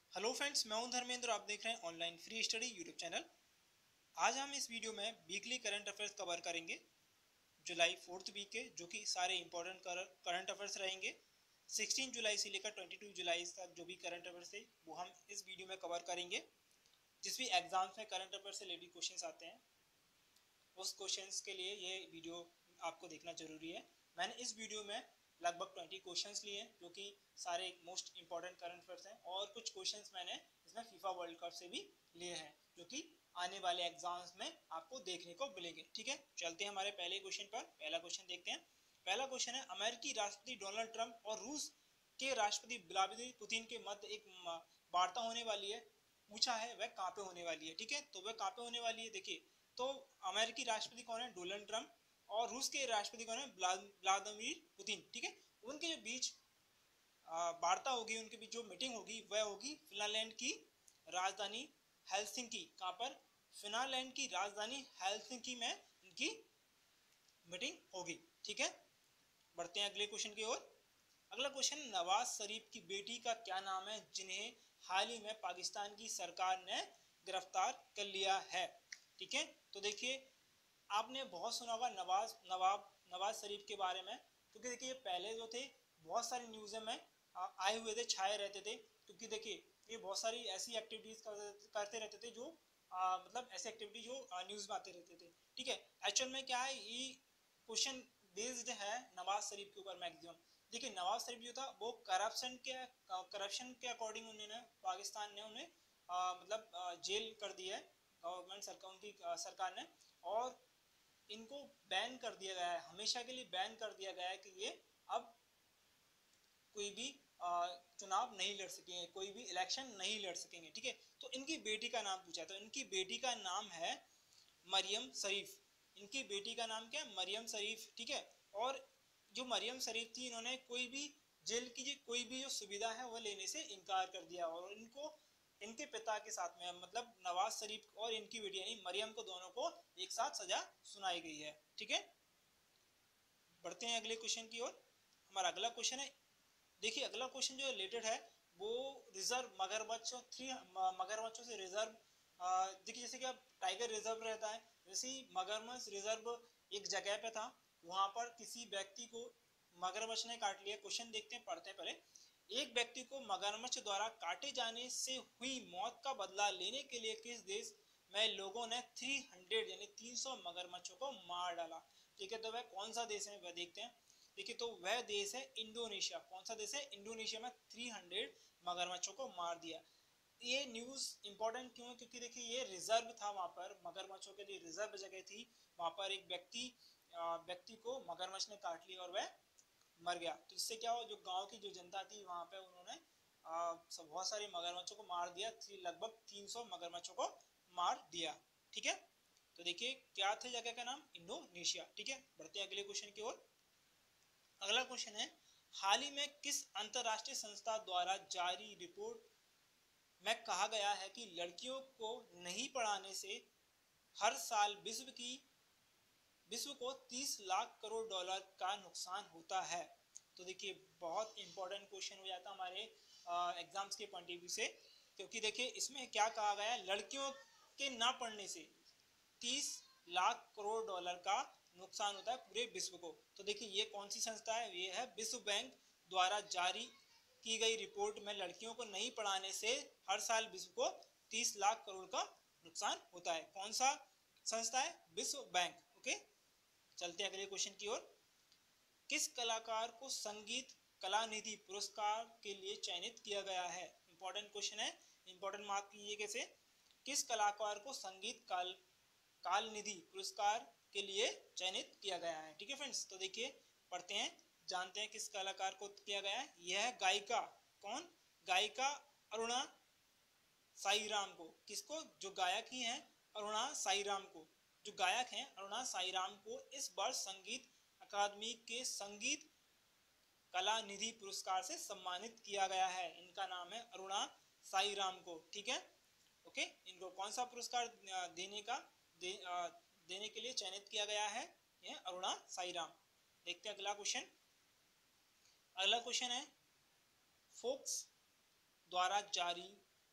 Hello friends, मैं हूं धर्मेंद्र। आप देख रहे हैं online free study YouTube channel. आज हम इस वीडियो में वीकली करंट अफेयर्स कवर करेंगे जुलाई 4th वीक के, जो कि सारे इंपॉर्टेंट करंट अफेयर्स रहेंगे। 16 जुलाई से लेकर 22 जुलाई तक जो भी करंट अफेयर्स थे वो हम इस वीडियो में कवर करेंगे। जिस भी एग्जाम्स में करंट अफेयर से रिलेटेड क्वेश्चन आते हैं उस क्वेश्चंस के लिए ये वीडियो आपको देखना जरूरी है। मैंने इस वीडियो में लगभग 20 क्वेश्चंस लिए हैं, जो कि सारे मोस्ट इंपॉर्टेंट करंट अफेयर्स हैं, और कुछ क्वेश्चंस मैंने इसमें फीफा वर्ल्ड कप से भी लिए हैं, जो कि आने वाले एग्जाम्स में आपको देखने को मिलेंगे। ठीक है, चलते हैं हमारे पहले क्वेश्चन पर। पहला क्वेश्चन देखते हैं। पहला क्वेश्चन है, अमेरिकी राष्ट्रपति डोनाल्ड ट्रंप और रूस के राष्ट्रपति व्लादिमीर पुतिन के मध्य एक वार्ता होने वाली है। पूछा है वह कहाँ पे होने वाली है। ठीक है, तो वह कहाँ पे होने वाली है। देखिए, तो अमेरिकी राष्ट्रपति कौन है? Donald Trump. और रूस के राष्ट्रपति कौन है? Vladimir Putin. ठीक है, उनके जो बीच वार्ता होगी, उनके बीच जो मीटिंग होगी वह होगी फिनलैंड की राजधानी हेलसिंकी। कहाँ पर? फिनलैंड की राजधानी हेलसिंकी में इनकी मीटिंग होगी। ठीक है, बढ़ते हैं अगले क्वेश्चन की ओर। अगला क्वेश्चन, नवाज शरीफ की बेटी का क्या नाम है जिन्हें हाल ही में पाकिस्तान की सरकार ने गिरफ्तार कर लिया है? ठीक है, तो देखिए, आपने बहुत सुना होगा नवाज शरीफ के बारे में, क्योंकि देखिए पहले जो थे बहुत सारी न्यूज़ में आए हुए थे, छाए रहते थे। क्योंकि देखिए ये बहुत सारी ऐसी एक्टिविटीज करते रहते थे जो मतलब ऐसी एक्टिविटी जो न्यूज़ में आते रहते थे। ठीक है, एक्चुअल में क्या है, ये क्वेश्चन बेस्ड है नवाज शरीफ के ऊपर मैक्सिमम। देखिए, नवाज शरीफ जो था वो करप्शन के अकॉर्डिंग उन्होंने पाकिस्तान ने उन्हें मतलब जेल कर दिया है, गवर्नमेंट सरकार, उनकी सरकार ने। और इनको बैन कर दिया गया है, हमेशा के लिए बैन कर दिया गया है कि ये अब कोई भी चुनाव नहीं लड़ सकेंगे, कोई भी इलेक्शन नहीं लड़ सकेंगे। ठीक है, तो इनकी बेटी का नाम पूछा, तो इनकी बेटी का नाम है मरियम शरीफ। इनकी बेटी का नाम क्या है? मरियम शरीफ। ठीक है, और जो मरियम शरीफ थी, इन्होंने कोई भी जेल की कोई भी जो सुविधा है वह लेने से इनकार कर दिया, और इनको इनके पिता के साथ में, मतलब नवाज शरीफ और इनकी बेटी यानी मरियम को, दोनों को एक साथ सजा सुनाई गई है। ठीक है, बढ़ते हैं अगले क्वेश्चन की ओर। हमारा अगला क्वेश्चन है, देखिए अगला क्वेश्चन जो रिलेटेड है वो रिजर्व मगरमच्छों से रिजर्व। देखिए, जैसे कि अब टाइगर रिजर्व रहता है, वैसे ही मगरमच्छ रिजर्व एक जगह पे था, वहां पर किसी व्यक्ति को मगरमच्छ ने काट लिया। क्वेश्चन देखते हैं, पढ़ते हैं पहले। एक व्यक्ति को मगरमच्छ द्वारा काटे जाने से हुई मौत का बदला लेने के लिए किस देश में लोगों ने 300 यानी 300 मगरमच्छों को मार डाला? ठीक है, तो वह कौन सा देश है वह देखते हैं। देखिए, तो वह देश है इंडोनेशिया। कौन सा देश है? इंडोनेशिया में 300 मगरमच्छों को मार दिया। ये न्यूज इंपॉर्टेंट क्यों है? क्योंकि देखिए ये रिजर्व था, वहां पर मगरमच्छों के लिए रिजर्व जगह थी। वहां पर एक व्यक्ति को मगरमच्छ ने काट लिया और वह मर गया। तो इससे क्या हो, जो गांव की जो जनता थी वहां पे, उन्होंने बहुत सारे मगरमच्छों को मार दिया। लगभग 300 मगरमच्छों को मार दिया। ठीक है, तो देखिए क्या थे जगह का नाम? इंडोनेशिया। ठीक है, बढ़ते हैं अगले क्वेश्चन की ओर। अगला क्वेश्चन है, हाल ही में किस अंतरराष्ट्रीय संस्था द्वारा जारी रिपोर्ट में कहा गया है कि लड़कियों को नहीं पढ़ाने से हर साल विश्व को 30 लाख करोड़ डॉलर का नुकसान होता है? तो देखिए बहुत इंपॉर्टेंट क्वेश्चन हो जाता है हमारे एग्जाम्स के पॉइंट ऑफ व्यू से, क्योंकि देखिए इसमें क्या कहा गया है, लड़कियों के ना पढ़ने से 30 लाख करोड़ डॉलर का नुकसान होता है पूरे विश्व को। तो देखिए ये कौन सी संस्था है? ये है विश्व बैंक द्वारा जारी की गई रिपोर्ट में लड़कियों को नहीं पढ़ाने से हर साल विश्व को 30 लाख करोड़ का नुकसान होता है। कौन सा संस्था है? विश्व बैंक। ओके, चलते हैं अगले क्वेश्चन की ओर। किस कलाकार को संगीत कला निधि पुरस्कार के लिए चयनित किया गया है? इंपॉर्टेंट क्वेश्चन है, इंपॉर्टेंट मार्क कीजिए कैसे। किस कलाकार को संगीत काल निधि पुरस्कार के लिए चयनित किया गया है? ठीक है फ्रेंड्स, तो देखिए पढ़ते हैं, जानते हैं किस कलाकार को किया गया है। यह है गायिका, कौन? गायिका अरुणा साईराम को। किसको? जो गायक ही हैं अरुणा साईराम को, जो गायक हैं अरुणा साईराम को इस वर्ष संगीत अकादमी के संगीत कला निधि पुरस्कार से सम्मानित किया गया है। इनका नाम है अरुणा साईराम को। ठीक है, ओके, इनको कौन सा पुरस्कार देने के लिए चयनित किया गया है? यह अरुणा साईराम। देखते हैं अगला क्वेश्चन। अगला क्वेश्चन है, फोक्स द्वारा जारी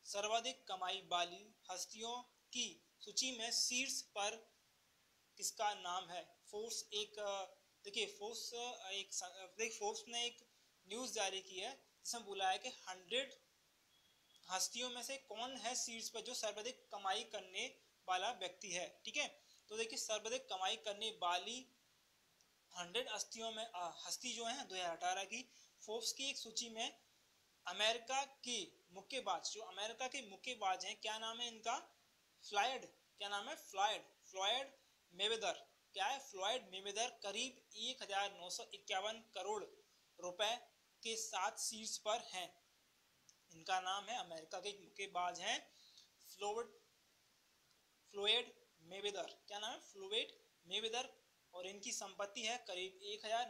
सर्वाधिक कमाई वाली हस्तियों की सूची में शीर्ष पर किसका नाम है? फोर्स एक देखिए फोर्स एक फोर्स ने एक न्यूज जारी की है जिसमें बोला है कि 100 हस्तियों में से कौन है शीर्ष पर जो सर्वाधिक कमाई करने वाला व्यक्ति है। ठीक है, तो देखिए सर्वाधिक कमाई करने वाली 100 हस्तियों में हस्ती जो है 2018 की फोर्ब्स की एक सूची में अमेरिका के मुक्केबाज, जो अमेरिका के मुक्केबाज हैं, क्या नाम है इनका? फ्लॉयड, क्या नाम है? Floyd Mayweather. क्या है? फ्लॉयड मेवेदर करीब 1951 करोड़ रुपए के साथ शीर्ष पर हैं। इनका नाम है, अमेरिका के मुक्केबाज हैं फ्लोयड मेवेदर। क्या नाम है? Floyd Mayweather. और इनकी संपत्ति है करीब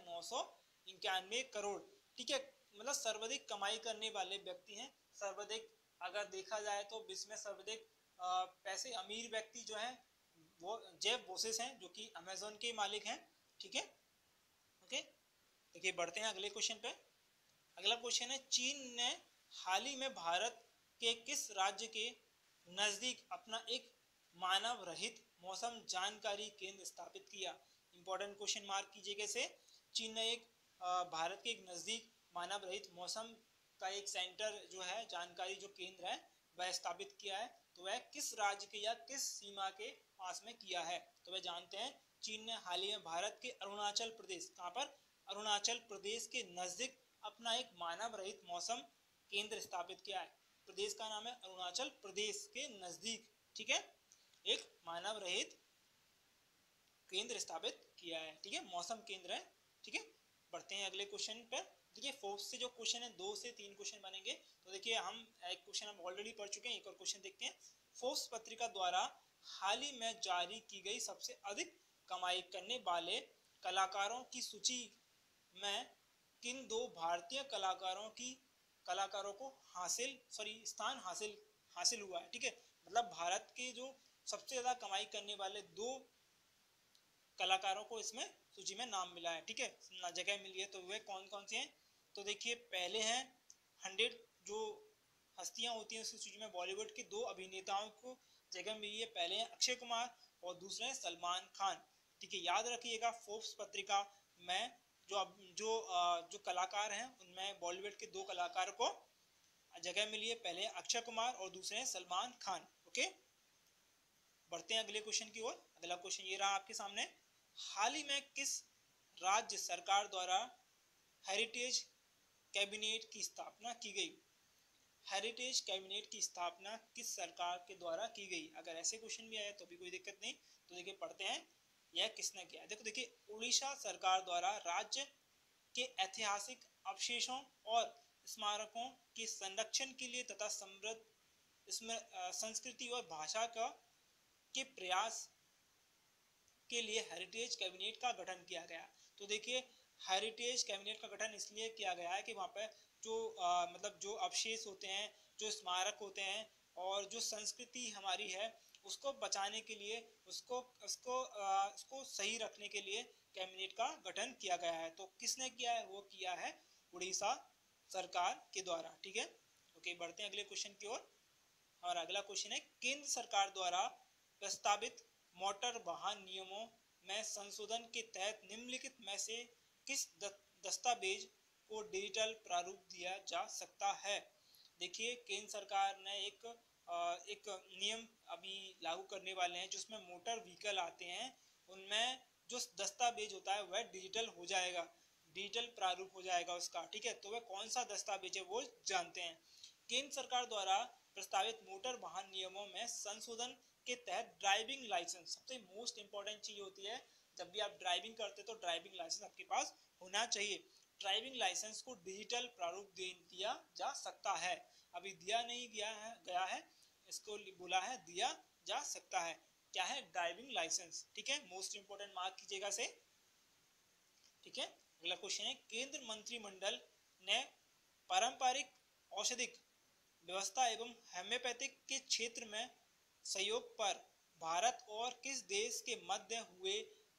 1991 करोड़। ठीक है, मतलब सर्वाधिक कमाई करने वाले व्यक्ति हैं। सर्वाधिक अगर देखा जाए तो विश्व में सर्वाधिक पैसे अमीर व्यक्ति जो है वो जेफ बेजोस हैं, जो कि अमेज़न के मालिक हैं। ठीक है, ओके, देखिए बढ़ते हैं अगले क्वेश्चन पे। अगला क्वेश्चन है, चीन ने हाल ही में भारत के किस राज्य के नजदीक अपना एक मानव रहित मौसम जानकारी केंद्र स्थापित किया? इंपॉर्टेंट क्वेश्चन मार्क कीजिए। कैसे? चीन ने एक भारत के एक नजदीक मानव रहित मौसम का एक सेंटर जो है, जानकारी जो केंद्र है, वह स्थापित किया है। तो वह किस राज्य के या किस सीमा के पास में किया है? तो वह जानते हैं, चीन ने हाल ही में भारत के अरुणाचल प्रदेश, कहाँ पर? अरुणाचल प्रदेश के नजदीक अपना एक मानव रहित मौसम केंद्र स्थापित किया है। प्रदेश का नाम है अरुणाचल प्रदेश के नजदीक। ठीक है, एक मानव रहित केंद्र स्थापित किया है। ठीक है, मौसम केंद्र है। ठीक है, बढ़ते हैं अगले क्वेश्चन पर। देखिए फोर्थ से जो क्वेश्चन है 2 से 3 क्वेश्चन बनेंगे। तो देखिए हम एक क्वेश्चन हम ऑलरेडी पढ़ चुके हैं, एक और क्वेश्चन देखते हैं। फोर्ब्स पत्रिका द्वारा हाल ही में जारी की गई सबसे अधिक कमाई करने वाले कलाकारों की सूची में किन 2 भारतीय कलाकारों को स्थान हासिल हुआ है? ठीक है, मतलब भारत के जो सबसे ज्यादा कमाई करने वाले 2 कलाकारों को इसमें सूची में नाम मिला है। ठीक है, जगह मिली है। तो वे कौन कौन से हैं? तो देखिए पहले हैं 100 जो हस्तियां होती हैं उसकी सूची में बॉलीवुड के 2 अभिनेताओं को जगह मिली है। पहले हैं अक्षय कुमार और दूसरे हैं सलमान खान। ठीक है, याद रखिएगा फोर्ब्स पत्रिका में जो कलाकार हैं उनमें बॉलीवुड के 2 कलाकार को जगह मिली है। पहले अक्षय कुमार और दूसरे हैं सलमान खान। ओके, बढ़ते हैं अगले क्वेश्चन की ओर। अगला क्वेश्चन ये रहा आपके सामने, हाल ही में किस राज्य सरकार द्वारा हेरिटेज कैबिनेट की स्थापना की गई? हेरिटेज कैबिनेट की स्थापना किस सरकार के द्वारा की गई? अगर ऐसे क्वेश्चन भी आए तो भी कोई दिक्कत नहीं। तो देखिए पढ़ते हैं, यह किसने किया? देखिए उड़ीसा सरकार द्वारा राज्य के ऐतिहासिक अवशेषों और स्मारकों के संरक्षण के लिए तथा समृद्ध संस्कृति और भाषा के प्रयास के लिए हेरिटेज कैबिनेट का गठन किया गया। तो देखिए हेरिटेज कैबिनेट का गठन इसलिए किया गया है कि वहाँ पे जो अवशेष होते हैं, जो स्मारक होते हैं और जो संस्कृति हमारी है उसको बचाने के लिए, उसको सही रखने के लिए कैबिनेट का गठन किया गया है। तो किसने किया है? वो किया है उड़ीसा सरकार के द्वारा। ठीक है, ओके, बढ़ते हैं अगले क्वेश्चन की ओर। और अगला क्वेश्चन है, केंद्र सरकार द्वारा प्रस्तावित मोटर वाहन नियमों में संशोधन के तहत निम्नलिखित में से किस दस्तावेज को डिजिटल प्रारूप दिया जा सकता है? देखिए केंद्र सरकार ने एक नियम अभी लागू करने वाले हैं जिसमें मोटर व्हीकल आते हैं, उनमें जो दस्तावेज होता है वह डिजिटल हो जाएगा, डिजिटल प्रारूप हो जाएगा उसका। ठीक है, तो वह कौन सा दस्तावेज है वो जानते हैं। केंद्र सरकार द्वारा प्रस्तावित मोटर वाहन नियमों में संशोधन के तहत ड्राइविंग लाइसेंस सबसे मोस्ट इंपॉर्टेंट चीज होती है। जब भी आप ड्राइविंग करते तो ड्राइविंग लाइसेंस आपके पास होना चाहिए। ड्राइविंग लाइसेंस को डिजिटल प्रारूप दिया जा सकता है। अभी दिया नहीं गया है, इसको बोला है दिया जा सकता है। क्या है? Driving licence. ठीक है, मोस्ट इंपोर्टेंट मार्क कीजिएगा से। ठीक है, अगला क्वेश्चन है, केंद्र मंत्रिमंडल ने पारंपरिक औषधिक व्यवस्था एवं होम्योपैथिक के क्षेत्र में सहयोग पर भारत और किस देश के मध्य हुए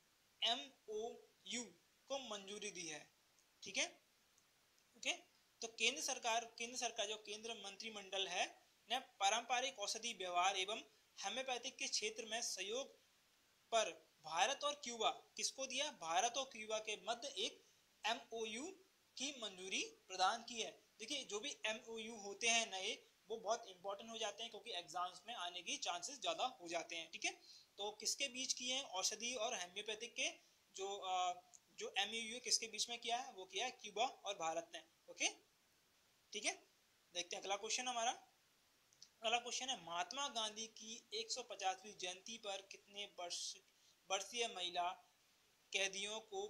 MOU को मंजूरी दी है? ठीक है, ओके, तो केंद्र सरकार जो केंद्र मंत्रिमंडल है ने पारंपरिक औषधि व्यवहार एवं होम्योपैथिक के क्षेत्र में सहयोग पर भारत और क्यूबा किसको दिया, भारत और क्यूबा के मध्य एक MOU की मंजूरी प्रदान की है। देखिए जो भी MOU होते हैं नए, वो बहुत इंपॉर्टेंट हो जाते हैं क्योंकि एग्जाम्स में आने की चांसेस ज्यादा हो जाते हैं। ठीक है, तो किसके बीच किए हैं, औषधि और होम्योपैथिक के जो MOU किसके बीच में किया है, वो किया है क्यूबा और भारत ने। ओके, ठीक है, देखते हैं अगला क्वेश्चन हमारा। अगला क्वेश्चन है महात्मा गांधी की 150वीं जयंती पर कितने वर्षीय महिला कैदियों को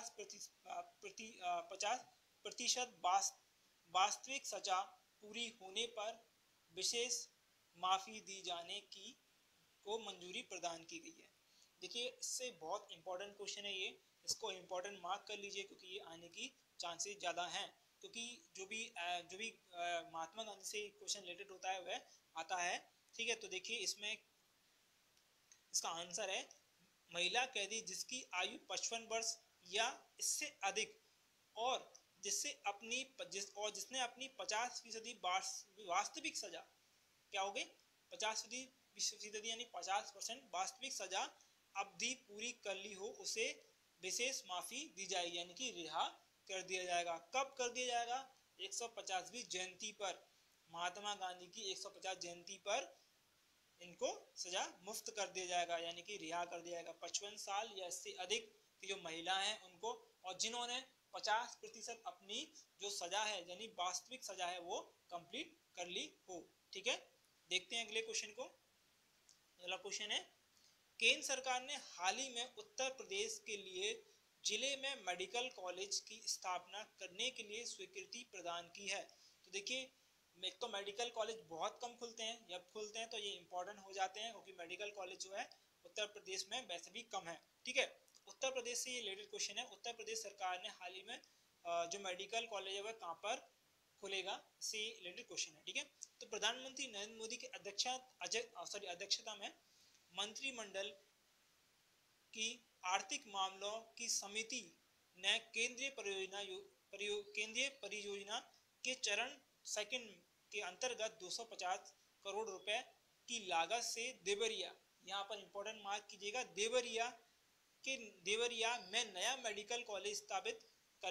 50% वास्तविक सजा पूरी होने पर विशेष माफी दी जाने की को मंजूरी प्रदान की गई है। देखिए इससे बहुत इंपॉर्टेंट क्वेश्चन है ये, इसको इंपॉर्टेंट मार्क कर लीजिए क्योंकि ये आने की चांसेस ज़्यादा हैं। क्योंकि जो भी महात्मा गांधी से क्वेश्चन रिलेटेड होता है वह आता है। ठीक है, तो देखिए इसमें इसका आंसर है महिला कैदी जिसकी आयु 55 वर्ष या इससे अधिक और जिसने अपनी 50% वास्तविक सजा, क्या हो गई 50% यानी 50% वास्तविक सजा अवधि पूरी कर ली हो, उसे विशेष माफी दी जाएगी यानी कि रिहा कर दिया जाएगा। कब कर दिया जाएगा, 150वीं जयंती पर, महात्मा गांधी की 150 जयंती पर इनको सजा मुफ्त कर दिया जाएगा यानी कि रिहा कर दिया जाएगा। 55 साल या इससे अधिक की जो महिला हैं उनको, और जिन्होंने 50% अपनी जो सजा है यानी वास्तविक सजा है वो कंप्लीट कर ली हो। ठीक है, देखते हैं अगले क्वेश्चन को। अगला क्वेश्चन है केंद्र सरकार ने हाल ही में उत्तर प्रदेश के लिए जिले में मेडिकल कॉलेज की स्थापना करने के लिए स्वीकृति प्रदान की है। तो देखिए एक तो मेडिकल कॉलेज बहुत कम खुलते हैं, जब खुलते हैं तो ये इंपॉर्टेंट हो जाते हैं क्योंकि मेडिकल कॉलेज जो है उत्तर प्रदेश में वैसे भी कम है। ठीक है, उत्तर प्रदेश से ये रिलेटेड क्वेश्चन है। उत्तर प्रदेश सरकार ने हाल ही में जो मेडिकल कॉलेज है वह कहाँ पर खुलेगा, से रिलेटेड क्वेश्चन है। ठीक है, तो प्रधानमंत्री नरेंद्र मोदी की अध्यक्षता में मंत्रिमंडल की आर्थिक मामलों की समिति ने केंद्रीय परियोजना के चरण सेकंड के अंतर्गत 250 करोड़ रुपए की लागत से देवरिया, यहाँ पर इंपॉर्टेंट मार्क कीजिएगा, देवरिया में नया मेडिकल कॉलेज स्थापित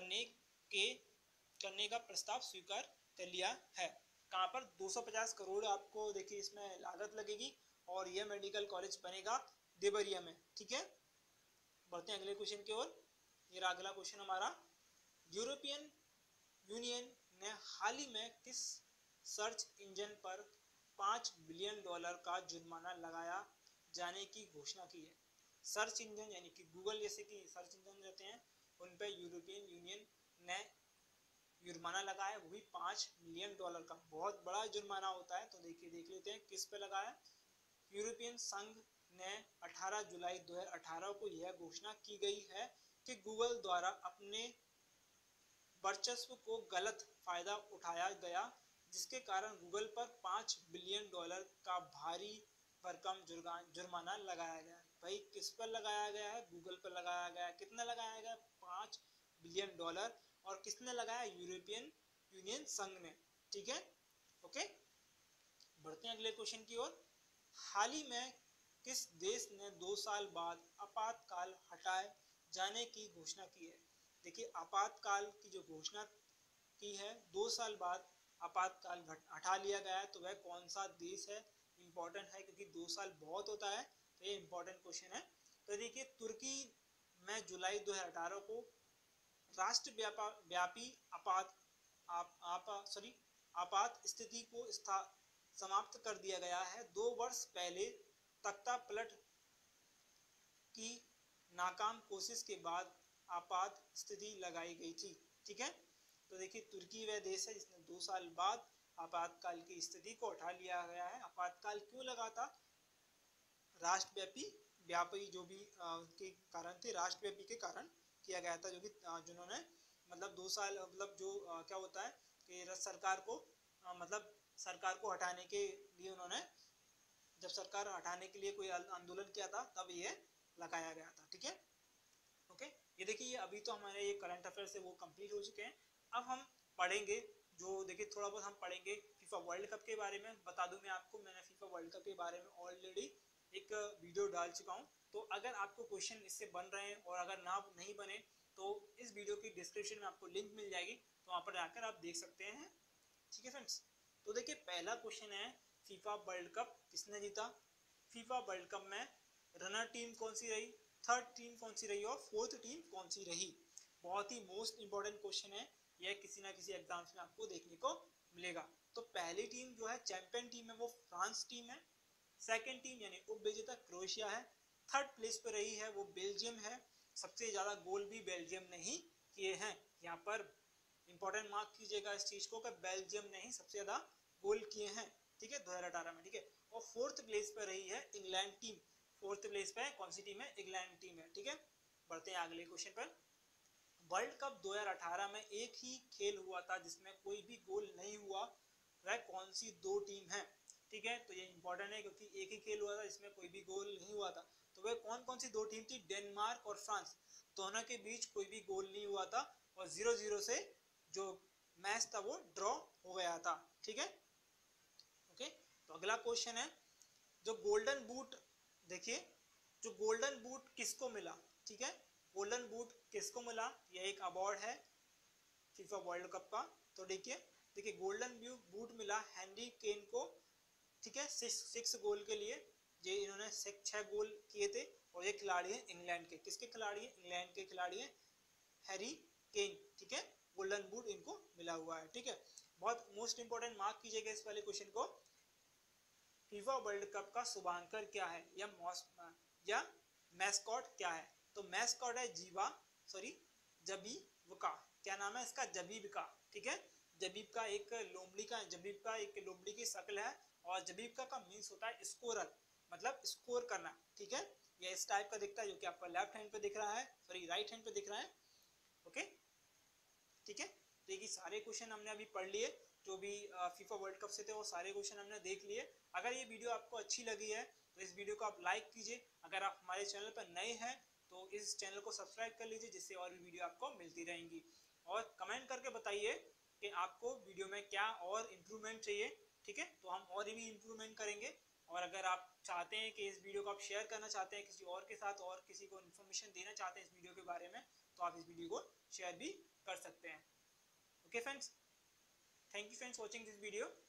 करने का प्रस्ताव स्वीकार कर लिया है। कहाँ पर 250 करोड़ आपको देखिए इसमें लागत लगेगी और यह मेडिकल कॉलेज बनेगा देवरिया में। ठीक है, बढ़ते हैं अगले क्वेश्चन की ओर। ये अगला क्वेश्चन हमारा, यूरोपियन यूनियन ने हाल ही में किस सर्च इंजन पर $5 बिलियन का जुर्माना लगाया जाने की घोषणा की है। सर्च इंजन यानी कि गूगल जैसे कि सर्च इंजन रहते हैं उन पे यूरोपियन यूनियन ने जुर्माना लगाया, वो भी $5 बिलियन का। बहुत बड़ा जुर्माना होता है, तो देखिए देख लेते हैं किस पे लगाया। यूरोपियन संघ ने 18 जुलाई 2018 को यह घोषणा की गई है कि गूगल द्वारा अपने वर्चस्व को गलत फायदा उठाया गया, जिसके कारण गूगल पर $5 बिलियन का भारी भरकम जुर्माना लगाया गया। भाई किस पर लगाया गया है, गूगल पर लगाया गया है। कितना लगाया गया, $5 बिलियन, और किसने लगाया, यूरोपियन यूनियन संघ ने। ठीक है, ओके, बढ़ते हैं अगले क्वेश्चन की ओर। हाल ही में किस देश ने 2 साल बाद आपातकाल हटाए जाने की घोषणा की है। देखिए आपातकाल की जो घोषणा की है, 2 साल बाद आपातकाल हटा लिया गया है, तो वह कौन सा देश है, इंपॉर्टेंट है क्योंकि 2 साल बहुत होता है, तो ये इंपॉर्टेंट क्वेश्चन है। तो देखिए तुर्की में जुलाई 2018 को राष्ट्रव्यापी आपात स्थिति को समाप्त कर दिया गया है। 2 वर्ष पहले तख्ता पलट की नाकाम कोशिश के बाद आपात स्थिति लगाई गई थी। ठीक है, तो देखिए तुर्की वह देश है जिसने 2 साल बाद आपातकाल की स्थिति को हटा लिया गया है। आपातकाल क्यों लगा था, राष्ट्रव्यापी जो भी के कारण थे, राष्ट्रव्यापी के कारण किया गया था, जो कि जिन्होंने मतलब 2 साल मतलब जो क्या होता है कि सरकार को हटाने के लिए उन्होंने, जब सरकार हटाने के लिए कोई आंदोलन किया था तब ये लगाया गया था। ठीक है, ओके, ये देखिए अभी तो हमारे ये करंट अफेयर से वो कंप्लीट हो चुके हैं। अब हम पढ़ेंगे जो देखिए थोड़ा बहुत हम पढ़ेंगे फीफा वर्ल्ड कप के बारे में बता दूं मैं आपको, मैंने फीफा वर्ल्ड कप के बारे में ऑलरेडी एक वीडियो डाल चुका हूं। तो अगर आपको क्वेश्चन इससे बन रहे हैं और अगर ना नहीं बने तो इस वीडियो की डिस्क्रिप्शन में आपको लिंक मिल जाएगी, तो वहां पर जाकर आप देख सकते हैं। ठीक है फ्रेंड्स, तो देखिए पहला क्वेश्चन है फीफा वर्ल्ड कप किसने जीता। फीफा वर्ल्ड कप में रनर टीम कौन सी रही, थर्ड टीम कौन सी रही और फोर्थ टीम कौन सी रही। बहुत ही मोस्ट इंपॉर्टेंट क्वेश्चन है, यह किसी ना किसी एग्जाम्स में आपको देखने को मिलेगा। तो पहली टीम जो है चैंपियन टीम है वो फ्रांस टीम है, सेकंड टीम यानी उप विजेता क्रोएशिया है, थर्ड प्लेस पर रही है वो बेल्जियम है। सबसे ज्यादा गोल भी बेल्जियम ने ही किए हैं, यहाँ पर इंपॉर्टेंट मार्क कीजिएगा इस चीज को कि बेल्जियम ने ही सबसे ज्यादा गोल किए हैं, ठीक है, 2018 में। ठीक है, और फोर्थ प्लेस पर रही है इंग्लैंड टीम। फोर्थ प्लेस पे कौन सी टीम है, इंग्लैंड टीम है। ठीक है, बढ़ते हैं अगले क्वेश्चन पर। वर्ल्ड कप 2018 में एक ही खेल हुआ था जिसमें कोई भी गोल नहीं हुआ, वह कौन सी दो टीम है। ठीक है, तो ये इंपॉर्टेंट है क्योंकि एक ही खेल हुआ था जिसमें कोई भी गोल नहीं हुआ था, तो वह कौन कौन सी दो टीम थी, डेनमार्क और फ्रांस। दोनों के बीच कोई भी गोल नहीं हुआ था और 0-0 से जो मैच था वो ड्रॉ हो गया था। ठीक है, ओके। तो अगला क्वेश्चन है जो गोल्डन बूट, देखिए जो गोल्डन बूट किसको मिला। ठीक है, गोल्डन बूट किसको मिला, यह एक अवार्ड है फीफा वर्ल्ड कप का। तो देखिए देखिए गोल्डन बूट मिला हैरी केन को। ठीक है, 6 गोल के लिए, ये इन्होंने 6 गोल किए थे और ये खिलाड़ी है इंग्लैंड के। किसके खिलाड़ी है, इंग्लैंड के खिलाड़ी है हैरी केन। ठीक है, गोल्डन बूट इनको मिला हुआ है। ठीक है, बहुत मोस्ट इंपोर्टेंट मार्क कीजिएगा इस वाले क्वेश्चन को। फीफा वर्ल्ड कप का शुभांकर क्या है या मैस्कॉट क्या है। तो मैस्कॉट है जबीबका। क्या नाम है इसका, जबीबका। ठीक है, जबीब का एक लोमड़ी की शक्ल है और जबीबका का मीन्स होता है स्कोरर, मतलब स्कोर करना। ठीक है, ये इस टाइप का दिखता है जो कि आपका लेफ्ट हैंड पे दिख रहा है, सॉरी राइट हैंड पे दिख रहा है। ओके, ठीक है, तो ये सारे क्वेश्चन हमने अभी पढ़ लिए, जो भी फीफा वर्ल्ड कप से थे वो सारे क्वेश्चन हमने देख लिए। अगर ये वीडियो आपको अच्छी लगी है तो इस वीडियो को आप लाइक कीजिए। अगर आप हमारे चैनल पर नए हैं तो इस चैनल को सब्सक्राइब कर लीजिए, जिससे और भी वीडियो आपको मिलती रहेंगी। और कमेंट करके बताइए कि आपको वीडियो में क्या और इम्प्रूवमेंट चाहिए। ठीक है, तो हम और भी इम्प्रूवमेंट करेंगे। और अगर आप चाहते हैं कि इस वीडियो को आप शेयर करना चाहते हैं किसी और के साथ, और किसी को इन्फॉर्मेशन देना चाहते हैं इस वीडियो के बारे में, तो आप इस वीडियो को शेयर भी कर सकते हैं। Okay friends, thank you friends watching this video.